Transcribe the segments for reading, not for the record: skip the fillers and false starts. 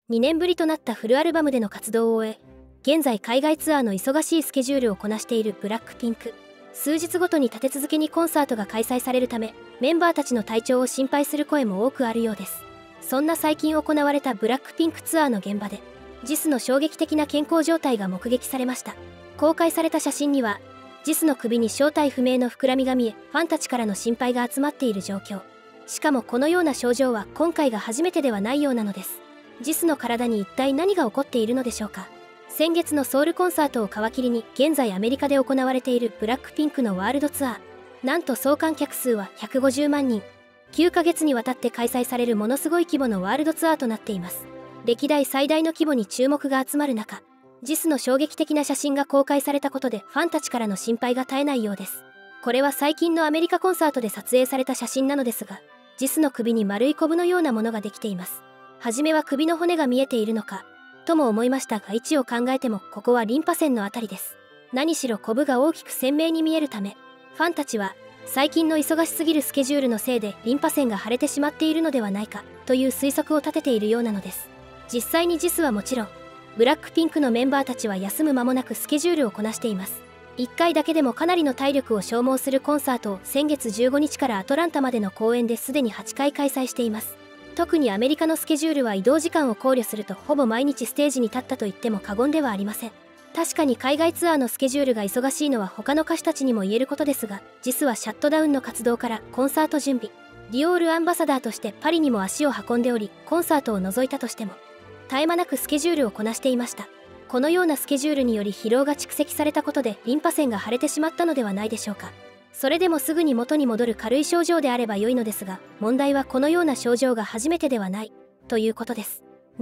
2年ぶりとなったフルアルバムでの活動を終え、現在海外ツアーの忙しいスケジュールをこなしているブラックピンク。数日ごとに立て続けにコンサートが開催されるため、メンバーたちの体調を心配する声も多くあるようです。そんな最近行われたブラックピンクツアーの現場で、ジスの衝撃的な健康状態が目撃されました。公開された写真には、ジスの首に正体不明の膨らみが見え、ファンたちからの心配が集まっている状況。しかもこのような症状は今回が初めてではないようなのです。ジスの体に一体何が起こっているのでしょうか。先月のソウルコンサートを皮切りに、現在アメリカで行われているブラックピンクのワールドツアー。なんと総観客数は150万人。9ヶ月にわたって開催されるものすごい規模のワールドツアーとなっています。歴代最大の規模に注目が集まる中、ジスの衝撃的な写真が公開されたことでファンたちからの心配が絶えないようです。これは最近のアメリカコンサートで撮影された写真なのですが、ジスの首に丸いコブのようなものができています。はじめは首の骨が見えているのかとも思いましたが、位置を考えてもここはリンパ腺のあたりです。何しろコブが大きく鮮明に見えるため、ファンたちは最近の忙しすぎるスケジュールのせいでリンパ腺が腫れてしまっているのではないかという推測を立てているようなのです。実際にジスはもちろん、ブラックピンクのメンバーたちは休む間もなくスケジュールをこなしています。1回だけでもかなりの体力を消耗するコンサートを先月15日からアトランタまでの公演ですでに8回開催しています。特にアメリカのスケジュールは移動時間を考慮するとほぼ毎日ステージに立ったと言っても過言ではありません。確かに海外ツアーのスケジュールが忙しいのは他の歌手たちにも言えることですが、ジスはシャットダウンの活動からコンサート準備、ディオールアンバサダーとしてパリにも足を運んでおり、コンサートを除いたとしても絶え間なくスケジュールをこなしていました。このようなスケジュールにより疲労が蓄積されたことでリンパ腺が腫れてしまったのではないでしょうか。それでもすぐに元に戻る軽い症状であれば良いのですが、問題はこのような症状が初めてではないということです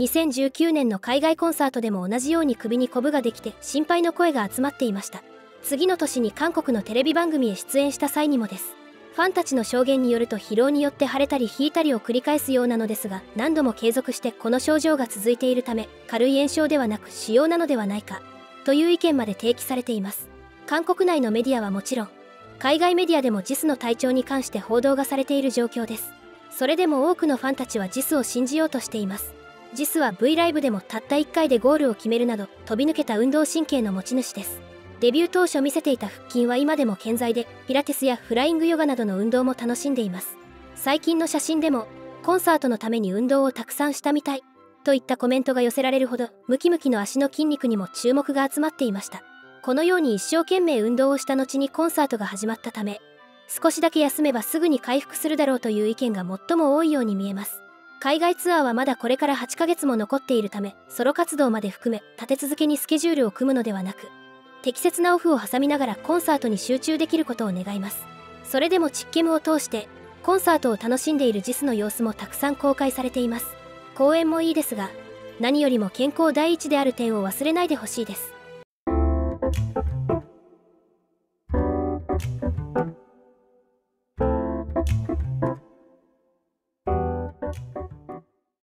。2019年の海外コンサートでも同じように首にコブができて心配の声が集まっていました。次の年に韓国のテレビ番組へ出演した際にもです。ファンたちの証言によると疲労によって腫れたり引いたりを繰り返すようなのですが、何度も継続してこの症状が続いているため、軽い炎症ではなく腫瘍なのではないかという意見まで提起されています。韓国内のメディアはもちろん、海外メディアでもジスの体調に関して報道がされている状況です。それでも多くのファンたちはジスを信じようとしています。ジスは V ライブでもたった1回でゴールを決めるなど飛び抜けた運動神経の持ち主です。デビュー当初見せていた腹筋は今でも健在で、ピラティスやフライングヨガなどの運動も楽しんでいます。最近の写真でもコンサートのために運動をたくさんしたみたいといったコメントが寄せられるほど、ムキムキの足の筋肉にも注目が集まっていました。このように一生懸命運動をした後にコンサートが始まったため、少しだけ休めばすぐに回復するだろうという意見が最も多いように見えます。海外ツアーはまだこれから8ヶ月も残っているため、ソロ活動まで含め立て続けにスケジュールを組むのではなく、適切なオフを挟みながらコンサートに集中できることを願います。それでもチッケムを通してコンサートを楽しんでいるジスの様子もたくさん公開されています。公演もいいですが、何よりも健康第一である点を忘れないでほしいです。